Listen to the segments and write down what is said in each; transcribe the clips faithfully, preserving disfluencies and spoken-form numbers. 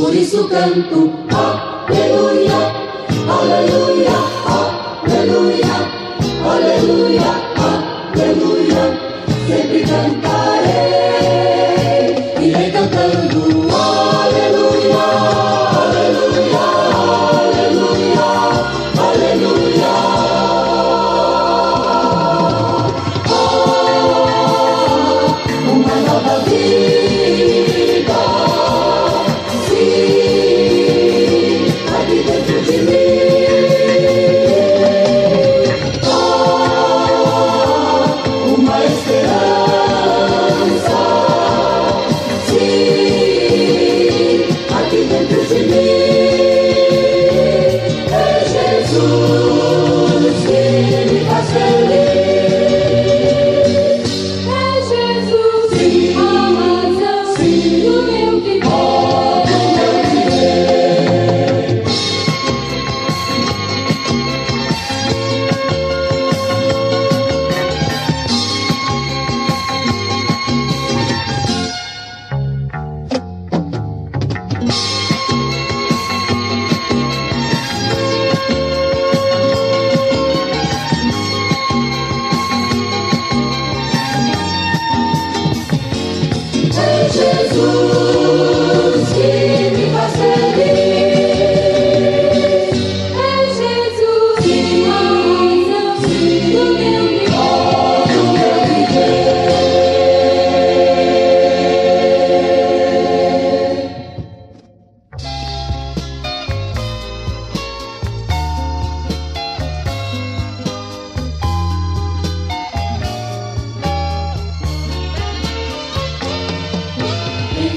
por isso canto aleluia, aleluia, aleluia, aleluia, aleluia. Sempre cantarei, irei cantando aleluia, aleluia, aleluia, aleluia. Oh, uma nova vida, sim, aqui dentro de mim. Oh, uma esperança, sim, aqui dentro de mim. É Jesus que me faz feliz. É Jesus, sim, a razão, sim, do meu viver, do meu viver. É Jesus que me faz feliz. É Jesus, sim, a razão, sim, do meu viver, do meu Em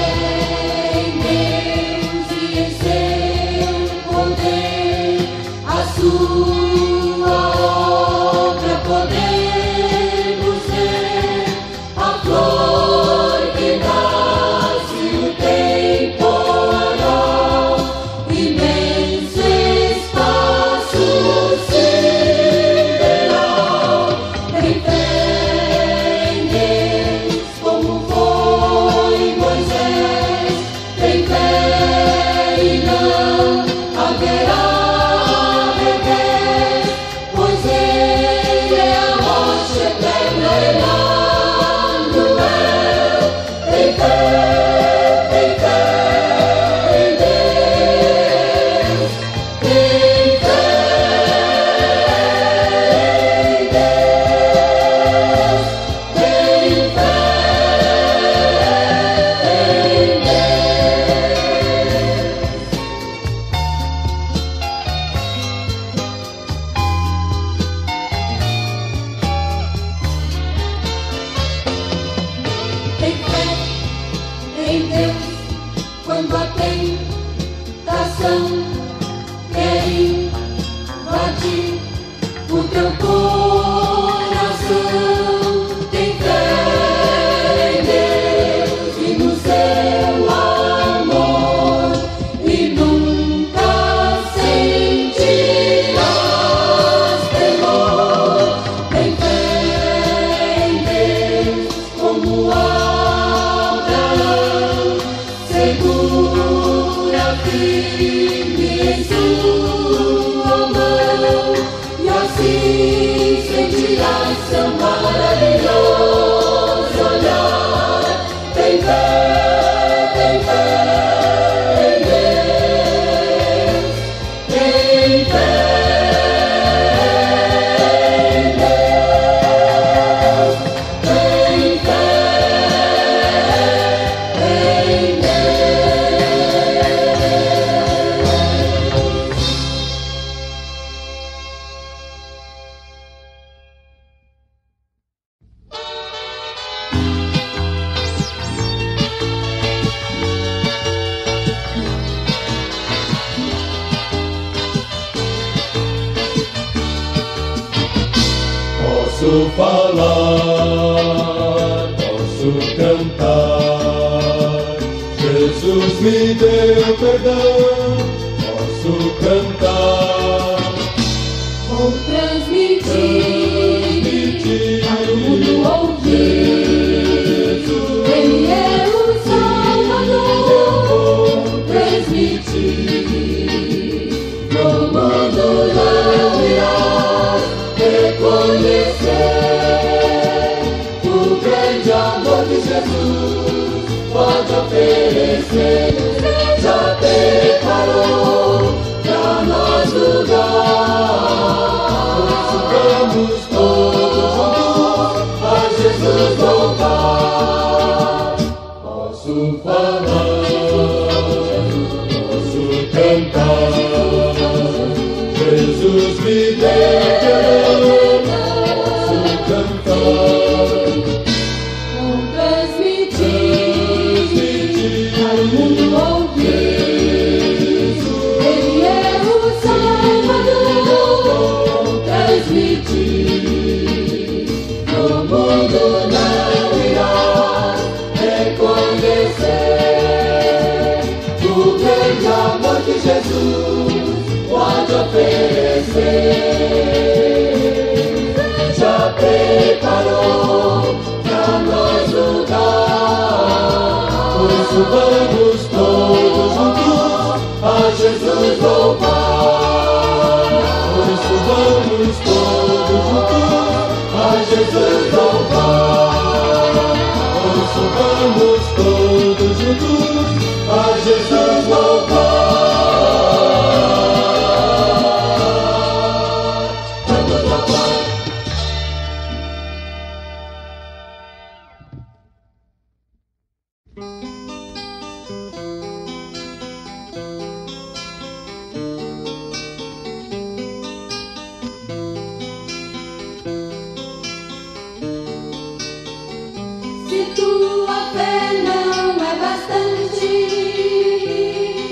Deus e em seu poder, a sua obra podemos ver, a flor que nasce no temporal, imenso espaço sideral. Tem fé em Deus como foi Moisés, tem fé e não haverá revés, pois Ele é a rocha eterna, Emanuel. Tem fé, tem fé em Deus, tem fé em Deus, tem fé em Tem fé em Deus quando a tentação quer invadir o teu coração. Tem fé em Deus e no seu amor, e nunca sentirás temor. Tem fé em Deus como Abraão, segura firme em sua mão, e assim sentirás seu maravilhoso olhar. Tem fé, tem fé em Deus, tem fé em Deus, tem fé em Posso falar, posso cantar, Jesus me deu perdão, posso cantar, vou transmitir para o mundo ouvir. Ele é o Salvador. Jesus pode oferecer. Já preparou pra nós lugar. Por isso vamos todos juntos a Jesus louvar. Por isso vamos todos juntos a Jesus louvar. Por isso vamos todos juntos a Jesus louvar. Vamos louvar. Se tua fé não é bastante,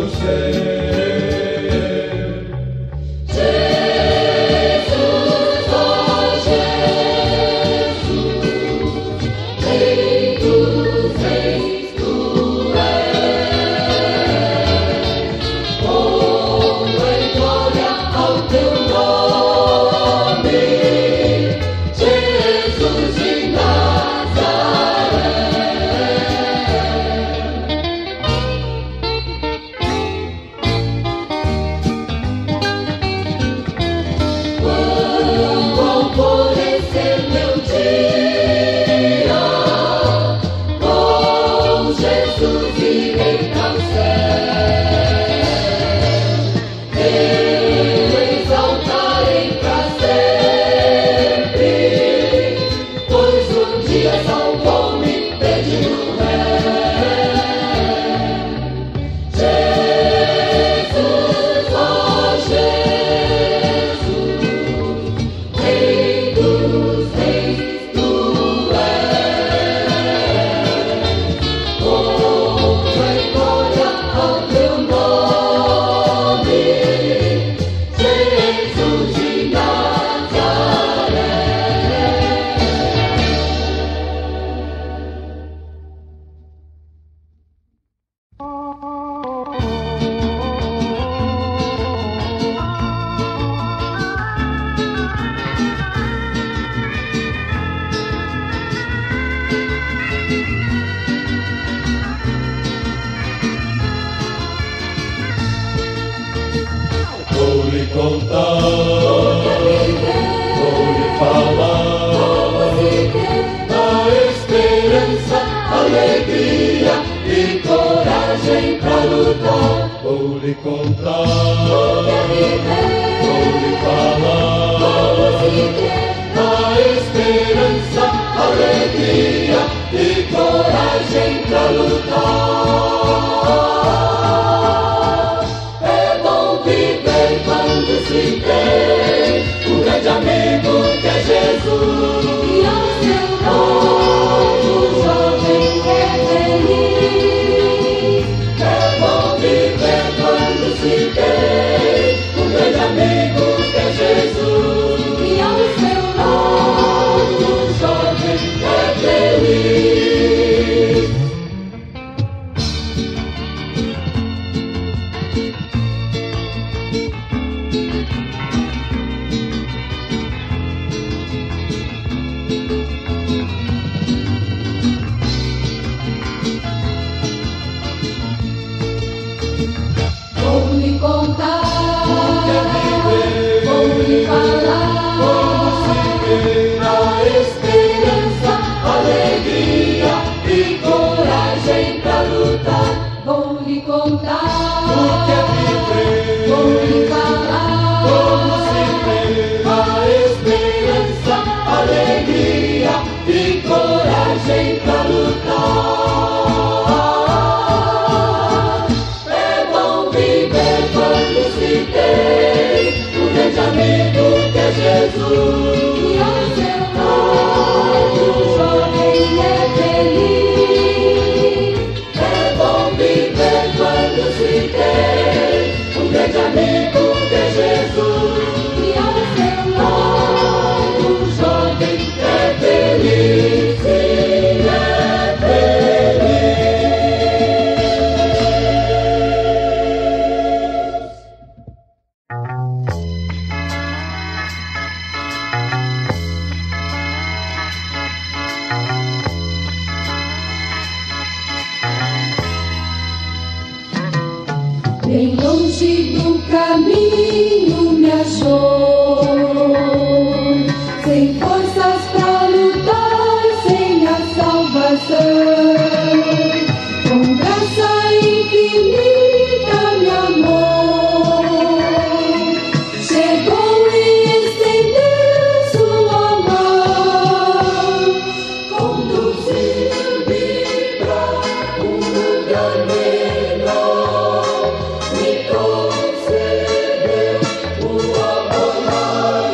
Bem longe do caminho me achou, sem forças pra lutar, sem a salvação. Com graça infinita me amou, chegou e estendeu sua mão, conduziu-me pra um lugar melhor. Me concedeu o amor.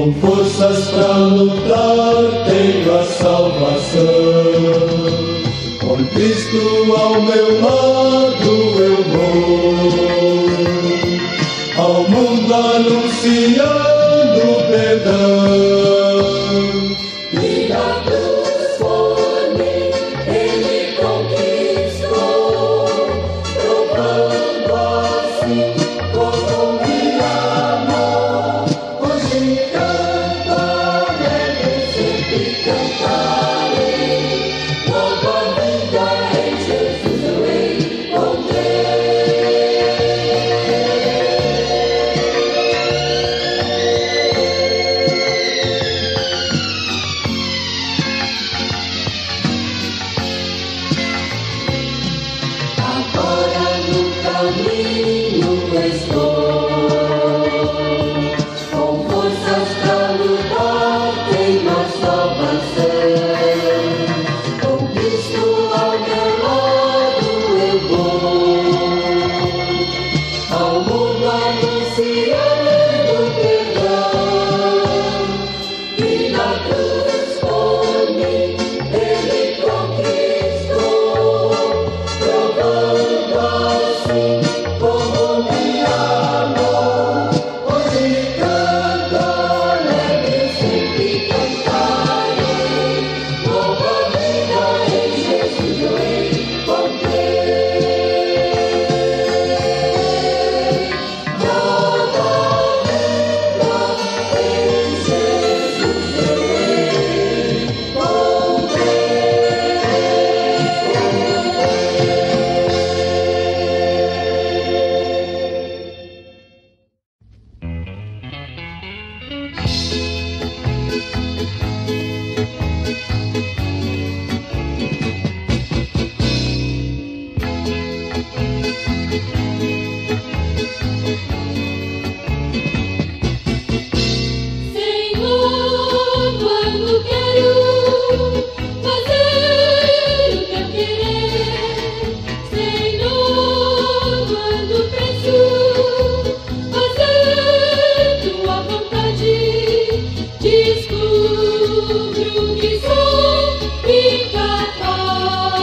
Com forças pra lutar tenho a salvação. Com Cristo ao meu lado eu vou, ao mundo anunciando perdão. E da cruz por mim Ele conquistou, provando assim como me amou. Hoje canto alegre, sempre cantarei, nova vida em Jesus eu encontrei. Agora no caminho estou, com forças pra lutar tenho a salvação. Com Cristo ao meu lado eu vou, ao mundo anunciando perdão. E na cruz por mim Ele conquistou, provando assim como me amou. Hoje canto alegre, sempre cantarei, nova vida em Jesus eu encontrei. Nova vida em Jesus eu encontrei. Senhor, quando quero fazer o teu querer, Senhor, quando penso fazer tua vontade, descubro que sou incapaz.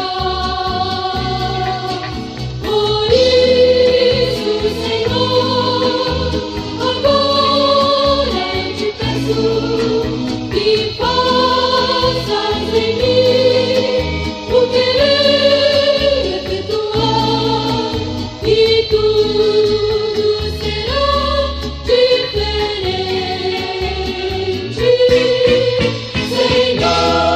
Por isso, Senhor, agora eu te peço que faças em mim o querer efetuar, e tudo será diferente. Senhor,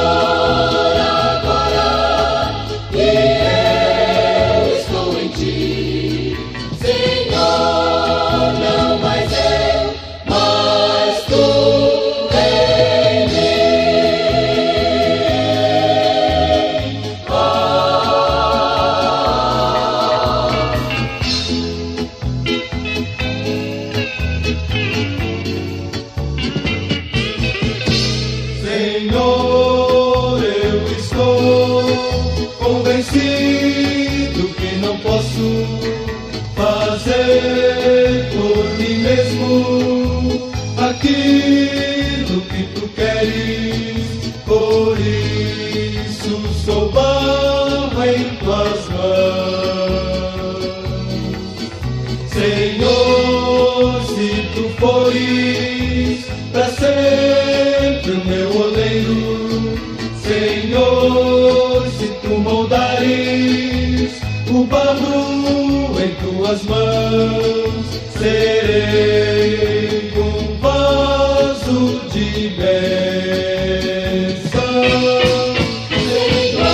agora que eu estou em ti, Senhor, não mais eu, mas tu em mim. Senhor, eu estou convencido que não posso fazer por mim mesmo aquilo que tu queres. Por isso sou barro em tuas mãos. Senhor, se tu fores pra sempre o meu oleiro, Senhor, se tu moldares o barro em tuas mãos, serei um vaso de bênção. Senhor,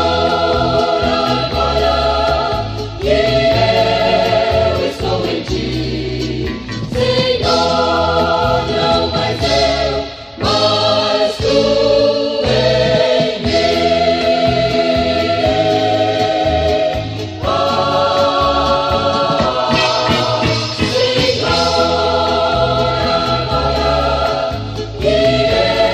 agora que eu estou em ti, Senhor, não mais eu, mas tu em mim. Senhor, agora que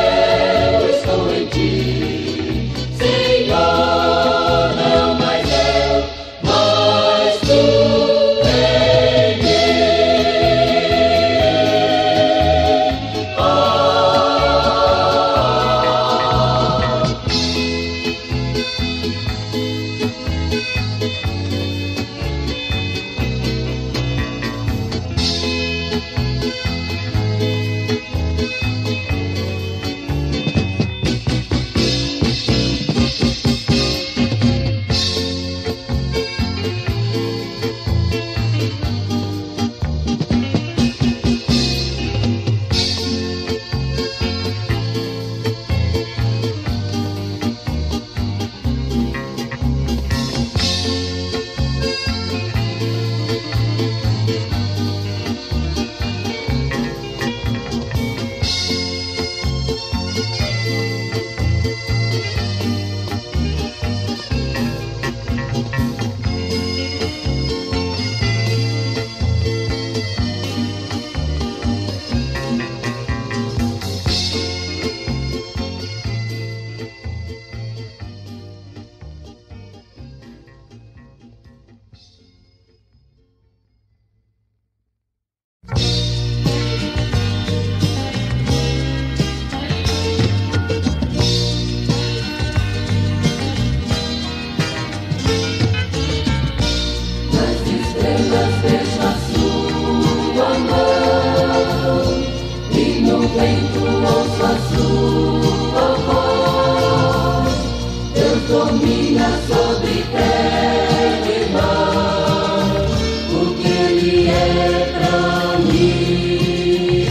a sua voz. Deus domina sobre terra e mar, porque Ele é pra mim.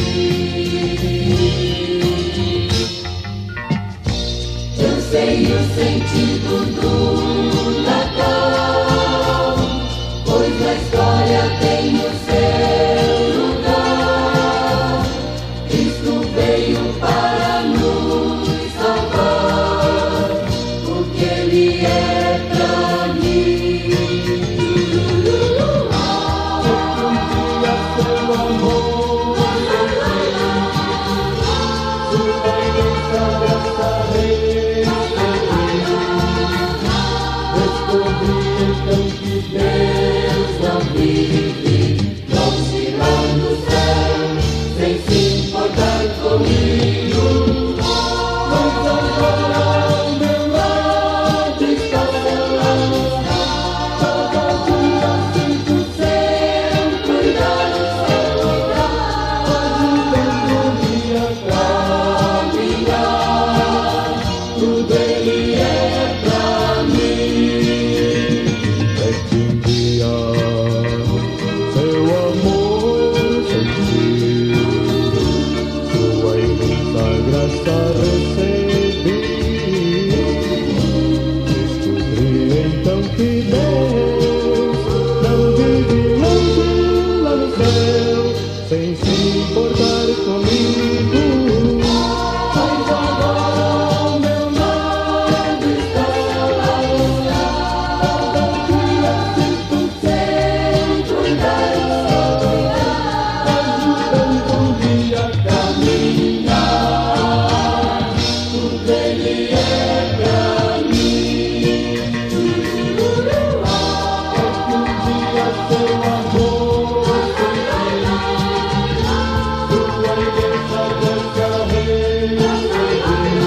Eu sei o sentido do Natal, pois a história tem o seu lugar. Cristo veio para nos salvar, porque Ele é pra mim. Seu amor, sua imensa graça recebi. Descobri então que Deus Deus não vive longe lá no céu, sem se importar comigo. mas agora ao meu lado está. Cada dia sinto Seu cuidado, seu cuidado, ajudando-me a caminhar, tudo Ele é pra mim. É que um dia seu amor senti, sua imensa graça recebi. Descobri então que Deus não vive longe lá no céu, sem se importar comigo. Mas agora ao meu lado está. Cada dia sinto Seu cuidado, ajudando-me a caminhar. tudo Ele é pra mim. É que um dia seu amor senti, sua imensa graça recebi.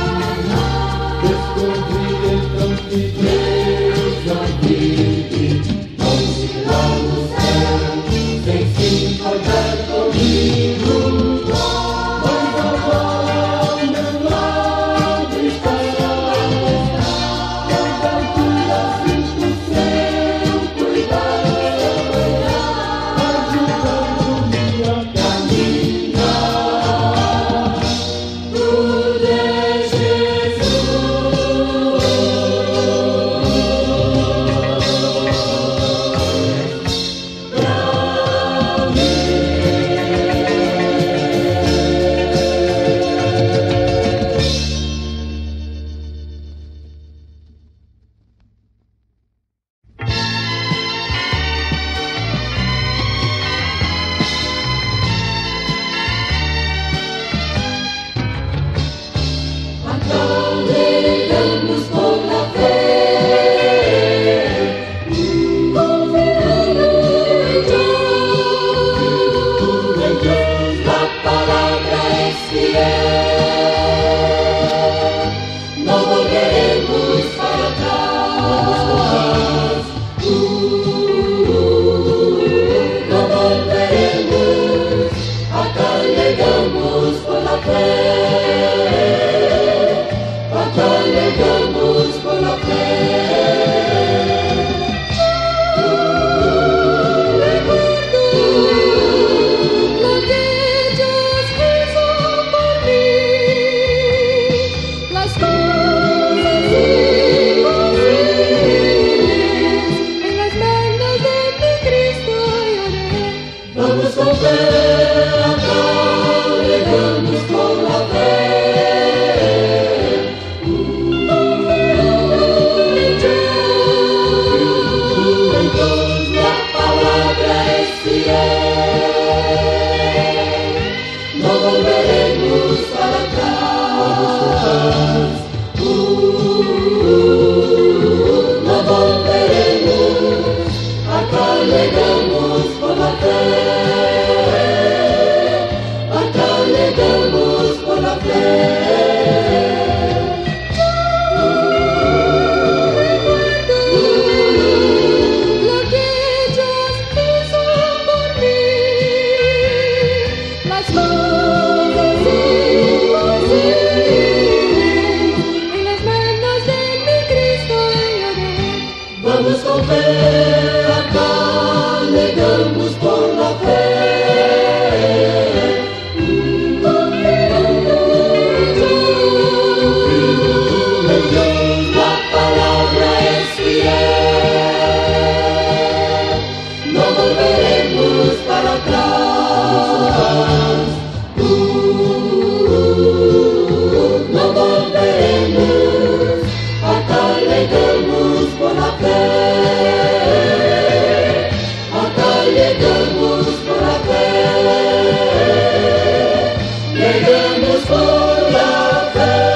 Descobri então que Deus não vive Longe lá no céu, sem se importar comigo. mas agora ao meu lado está. Cada dia sinto seu cuidado, ajudando-me a caminhar. Tudo é Jesus. Pra mim. Caminhamos com a fé, confiando em Deus. A palavra é fiel, não volveremos para trás. Uh, não volveremos, acarregamos por la fé. Acarregamos por la fe. Recuerdo lo que Dios hizo por mí. Vivemos por la fe.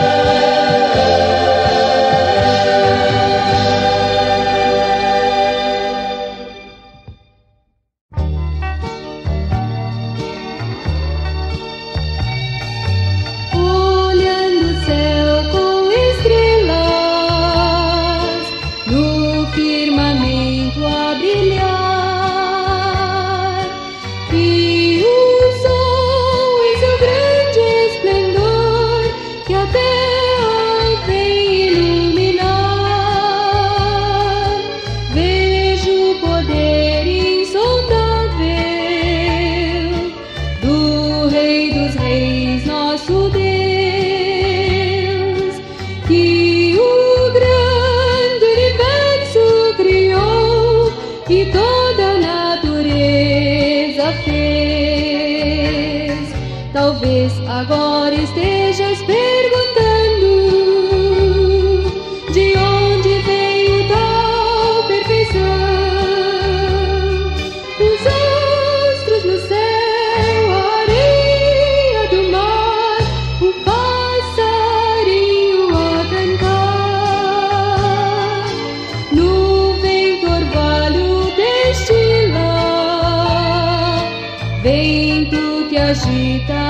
Olhando o céu com estrelas, no firmamento a brilhar, e o sol em seu grande esplendor, que a terra vem iluminar. Vejo o poder insondável do Rei dos Reis, nosso Deus, que o grande universo criou e toda a natureza fez. Talvez agora estejas perguntando de onde veio tal perfeição. Os astros no céu, a areia do mar, o passarinho a cantar, no vento orvalho destila, vento que agita